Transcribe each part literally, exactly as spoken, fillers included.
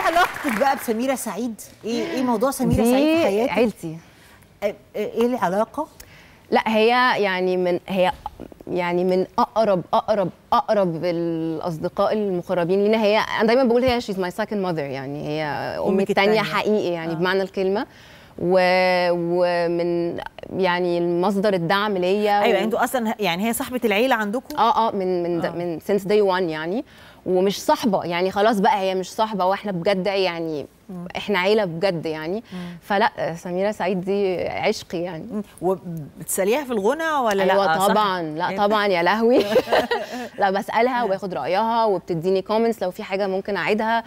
علاقتك بقى بسميرة سعيد؟ ايه ايه موضوع سميرة سعيد في حياتك؟ عيلتي. ايه العلاقة؟ لا هي يعني من هي يعني من اقرب اقرب اقرب الاصدقاء المقربين لينا. هي انا دايما بقول هي شيز ماي سكند ماذر، يعني هي امي الثانيه حقيقي يعني آه. بمعنى الكلمه، و... ومن يعني المصدر الدعم ليا. ايوه و... انتوا اصلا يعني هي صاحبه العيله عندكم؟ اه اه من من آه. من سينس داي وان يعني، ومش صاحبه يعني خلاص بقى هي مش صاحبه واحنا بجد يعني مم. احنا عيله بجد يعني. مم. فلا سميرة سعيد دي عشقي يعني. وبتساليها في الغنى ولا أيوة لا؟ أيوة طبعا. لا إيه طبعا يا لهوي. لا بسالها وباخد رايها وبتديني كومنتس لو في حاجه ممكن اعيدها.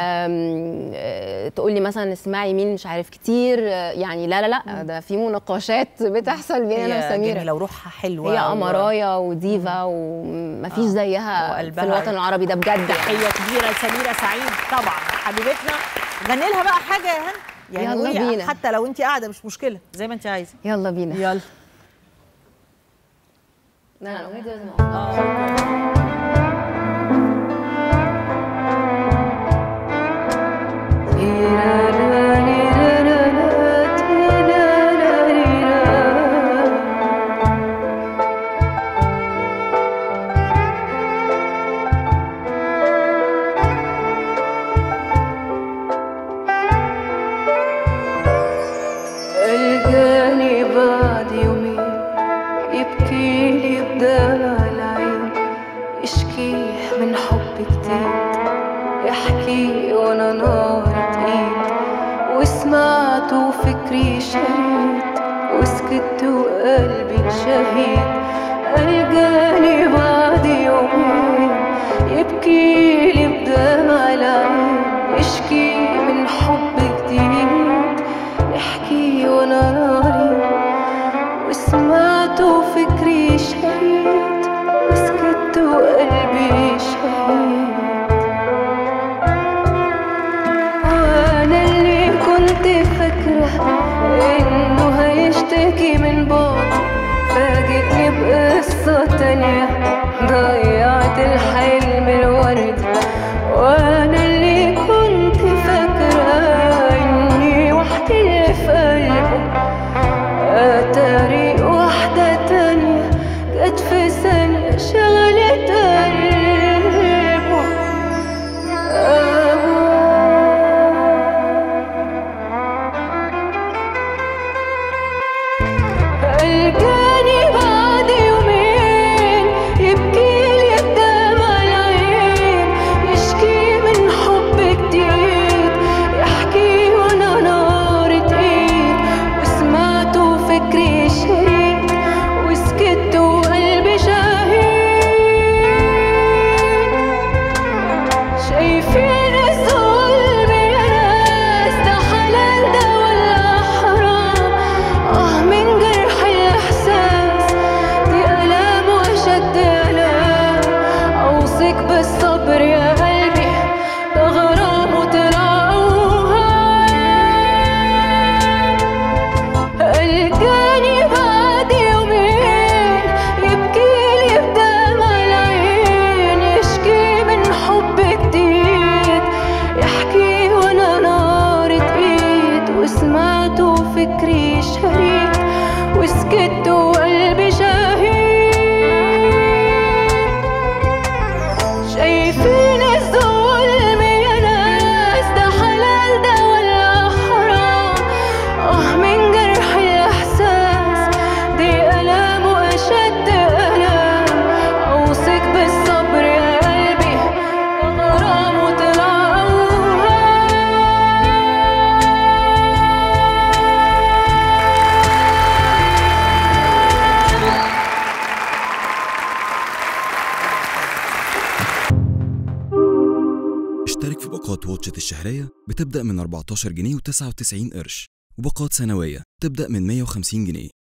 تقول لي مثلا اسمعي مين مش عارف كتير يعني. لا لا لا ده في مناقشات بتحصل بين انا وسميرة. جميله وروحها حلوه، هي امرايه و... وديفا ومفيش آه. زيها في الوطن العربي ده بجد. تحيه كبيره لسميرة سعيد طبعا حبيبتنا. غني لها بقى حاجه يا هند يعني، يلا بينا حتى لو انت قاعده مش مشكله زي ما انت عايزه. يلا بينا يلا. لا لا الاغنيه دي لازم اه الجاني بعد يومين يبكي لي بدمع العين، يشكيه من حب جديد، يحكي وانا نار ايد، وسمعته فكري شريد، وسكت وقلبي شهيد. الجاني بعد يومين يبكي لي بدمع العين، يشكي من حب جديد، يحكي وانا ناري، وسمعته فكري شهيد، وسكت وقلبي شهيد. وانا اللي كنت فاكره انه هيشتكي من بعد، فاجئني بقصه تانيه ضيعت الحلم الوردي. وانا اللي كنت فاكره اني وحدي اللي في قلبه، اتاري واحده تانيه جت في ثانيه شغلت قلبه. آه. الجاني بعد يومين يبكي لي بدمع العين، يشكي من حب جديد، يحكي وانا نار ايد، وسمعته فكري شهيد، وسكت وقلبي شهيد. شايفين الظلم يا ناس ده حلال ده ولا حرام؟ اه من جرح الاحساس دي الام واشد الام، اوصيك بالصبر يا قلبي ده غرام وطلع اوهام. الجاني بعد يومين يبكي لي بدمع العين، يشكي من حب جديد، يحكي وانا نار ايد، وسمعته فكري شهيد، وسكت وقلبي شهيد. شايفين الظلم يا ناس ده حلال ده ولا حرام؟ اه من جرح الاحساس دي الام واشد الام، اوصيك بالصبر يا قلبي ده غرام وطلع اوهام. اشترك في باقات واتشت الشهرية بتبدأ من أربعتاشر جنيه وتسعة وتسعين قرش، وباقات سنوية تبدأ من مية وخمسين جنيه.